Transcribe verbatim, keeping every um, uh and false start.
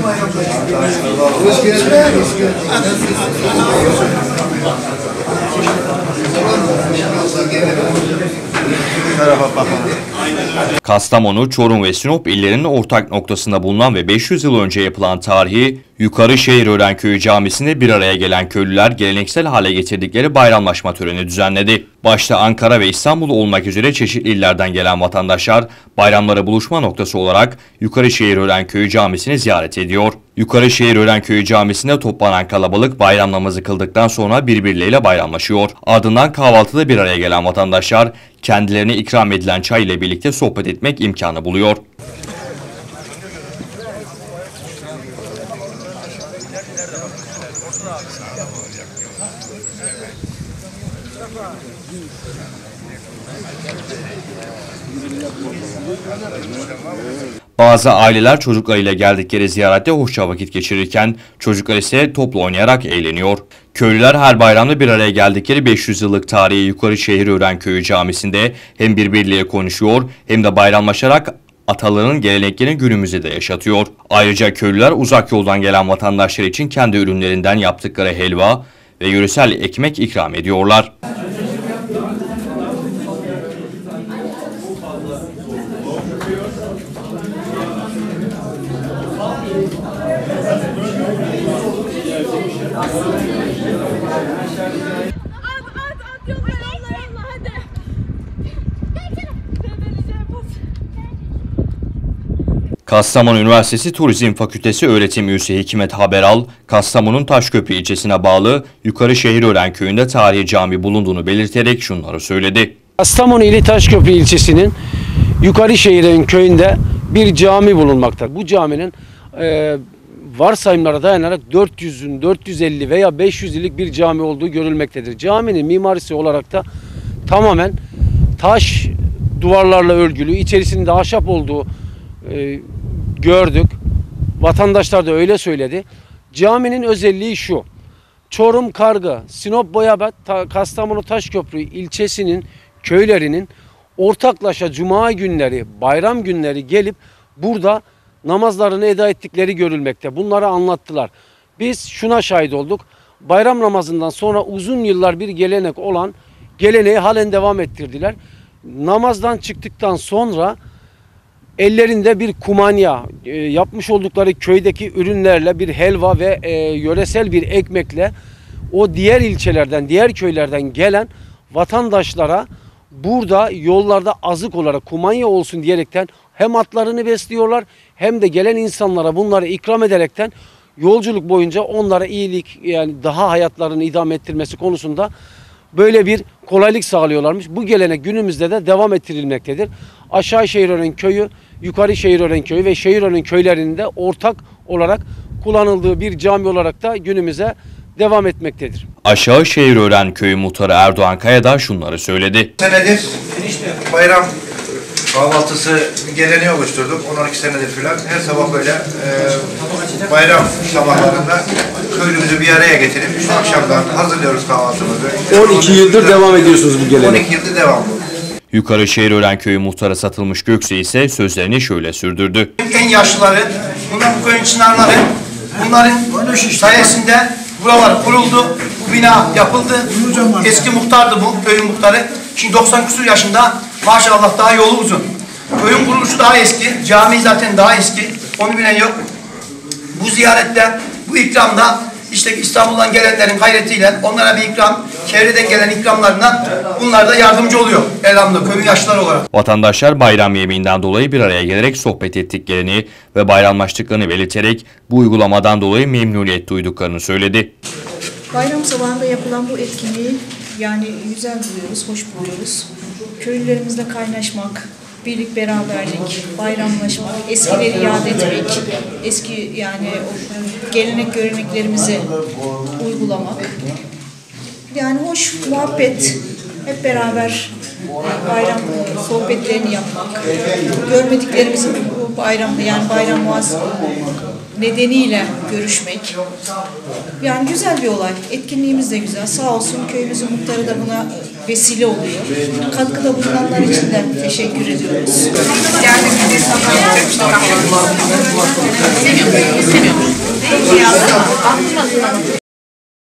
Hoş geldin. Kastamonu, Çorum ve Sinop illerinin ortak noktasında bulunan ve beş yüz yıl önce yapılan tarihi Yukarışehirören Köyü Camisi'nde bir araya gelen köylüler geleneksel hale getirdikleri bayramlaşma töreni düzenledi. Başta Ankara ve İstanbul olmak üzere çeşitli illerden gelen vatandaşlar bayramlara buluşma noktası olarak Yukarışehirören Köyü Camisi'ni ziyaret ediyor. Yukarışehirören Köyü Camisi'nde toplanan kalabalık bayram namazı kıldıktan sonra birbirleriyle bayramlaşıyor. Ardından kahvaltıda bir araya gelen vatandaşlar kendilerine ikram edilen çay ile birlikte sohbet etmek imkanı buluyor. Bazı aileler çocuklarıyla geldikleri ziyarette hoşça vakit geçirirken çocuklar ise topla oynayarak eğleniyor. Köylüler her bayramda bir araya geldikleri beş yüz yıllık tarihi Yukarışehirören Köyü Camisi'nde hem birbirleriyle konuşuyor hem de bayramlaşarak atalarının geleneklerini günümüzde de yaşatıyor. Ayrıca köylüler uzak yoldan gelen vatandaşlar için kendi ürünlerinden yaptıkları helva ve yöresel ekmek ikram ediyorlar. Kastamonu Üniversitesi Turizm Fakültesi öğretim üyesi Hikmet Haberal, Kastamonu'nun Taşköprü ilçesine bağlı Yukarışehirören Köyü'nde tarihi cami bulunduğunu belirterek şunları söyledi. Kastamonu ili Taşköprü ilçesinin Yukarışehirören Köyü'nde bir cami bulunmaktadır. Bu caminin e, varsayımlara dayanarak dört yüzün, dört yüz elli veya beş yüz yıllık bir cami olduğu görülmektedir. Caminin mimarisi olarak da tamamen taş duvarlarla örgülü, içerisinde ahşap olduğu e, gördük. Vatandaşlar da öyle söyledi. Caminin özelliği şu: Çorum, Kargı, Sinop, Boyabat, Kastamonu, Taşköprü ilçesinin köylerinin ortaklaşa cuma günleri, bayram günleri gelip burada namazlarını eda ettikleri görülmekte. Bunları anlattılar. Biz şuna şahit olduk. Bayram namazından sonra uzun yıllar bir gelenek olan geleneği halen devam ettirdiler. Namazdan çıktıktan sonra ellerinde bir kumanya, e, yapmış oldukları köydeki ürünlerle bir helva ve e, yöresel bir ekmekle o diğer ilçelerden, diğer köylerden gelen vatandaşlara burada yollarda azık olarak kumanya olsun diyerekten hem atlarını besliyorlar hem de gelen insanlara bunları ikram ederekten yolculuk boyunca onlara iyilik, yani daha hayatlarını idame ettirmesi konusunda böyle bir kolaylık sağlıyorlarmış. Bu gelenek günümüzde de devam ettirilmektedir. Aşağışehirören Köyü, Yukarışehirören Köyü ve Şehirören köylerinde ortak olarak kullanıldığı bir cami olarak da günümüze devam etmektedir. Aşağışehirören Köyü Muhtarı Erdoğan Kaya da şunları söyledi. Senedir bayram kahvaltısı geleneği oluşturduk. on on iki senedir falan. Her sabah böyle e, bayram sabahlarında köylümüzü bir araya getirip akşamdan hazırlıyoruz kahvaltımızı. on iki yıldır devam ediyorsunuz bu gelenek. on iki yıldır devam ediyor. Yukarışehirören Köyü Muhtarı Satılmış Göksu ise sözlerini şöyle sürdürdü. En yaşlıları, bunlar bu köyün çınarları, bunların sayesinde buralar kuruldu, bu bina yapıldı. Eski muhtardı bu, köyün muhtarı. Şimdi doksan küsur yaşında, maşallah daha yolu uzun. Köyün kuruluşu daha eski, cami zaten daha eski, onu bilen yok. Bu ziyarette, bu ikramda işte İstanbul'dan gelenlerin gayretiyle onlara bir ikram, çevreden gelen ikramlarından bunlar da yardımcı oluyor elhamdülillah köyün yaşlıları olarak. Vatandaşlar bayram yemeğinden dolayı bir araya gelerek sohbet ettiklerini ve bayramlaştıklarını belirterek bu uygulamadan dolayı memnuniyet duyduklarını söyledi. Bayram sabahında yapılan bu etkinliği yani güzel buluyoruz, hoş buluyoruz. Köylülerimizle kaynaşmak, birlik, beraberlik, bayramlaşmak, eskileri yad etmek, eski yani o gelenek göreneklerimizi uygulamak. Yani hoş muhabbet, hep beraber bayram sohbetlerini yapmak, görmediklerimizin bu bayramda yani bayram muazzam nedeniyle görüşmek. Yani güzel bir olay. Etkinliğimiz de güzel. Sağ olsun köyümüzün muhtarı da buna vesile oluyor. Katkıda bulunanlar için de teşekkür ediyoruz.